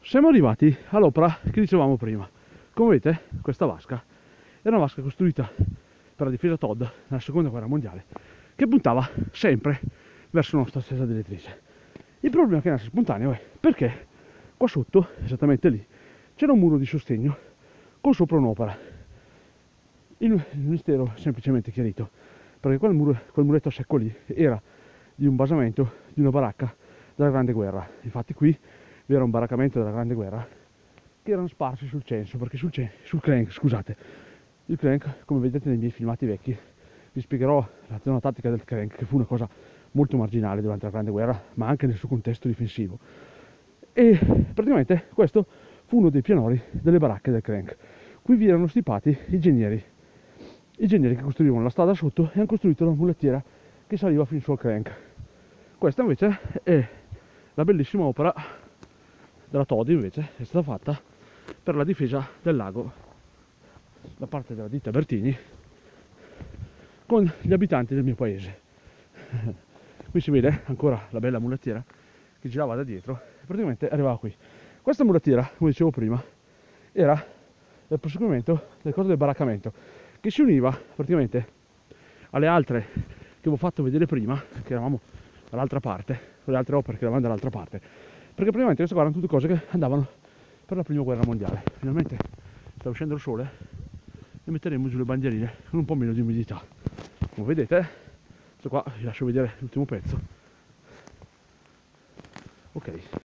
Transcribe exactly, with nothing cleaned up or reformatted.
Siamo arrivati all'opera che dicevamo prima. Come vedete, questa vasca era una vasca costruita per la difesa Todd nella seconda guerra mondiale, che puntava sempre verso la nostra stessa direttrice. Il problema che nasce spontaneo è perché qua sotto, esattamente lì, c'era un muro di sostegno con sopra un'opera. Il, il mistero è semplicemente chiarito, perché quel, muro, quel muretto secco lì era di un basamento di una baracca della Grande Guerra. Infatti qui vi era un baraccamento della Grande Guerra che erano sparsi sul censo, perché sul, censo, sul crank, scusate, il crank, come vedete nei miei filmati vecchi, vi spiegherò la zona tattica del crank, che fu una cosa molto marginale durante la Grande Guerra, ma anche nel suo contesto difensivo. E praticamente questo fu uno dei pianori delle baracche del crank. Qui vi erano stipati ingegneri, ingegneri che costruivano la strada sotto e hanno costruito la mulettiera che saliva fin su al crank. Questa invece è la bellissima opera della Todi, invece è stata fatta per la difesa del lago da parte della ditta Bertini con gli abitanti del mio paese. Qui si vede ancora la bella mulettiera che girava da dietro e praticamente arrivava qui. Questa mulettiera, come dicevo prima, era il proseguimento del coso del baraccamento, che si univa praticamente alle altre che avevo fatto vedere prima, che eravamo dall'altra parte, con le altre opere che eravamo dall'altra parte, perché praticamente queste qua erano tutte cose che andavano per la prima guerra mondiale. Finalmente sta uscendo il sole e metteremo giù le bandierine con un po' meno di umidità. Come vedete, questo qua vi lascio vedere l'ultimo pezzo. Ok.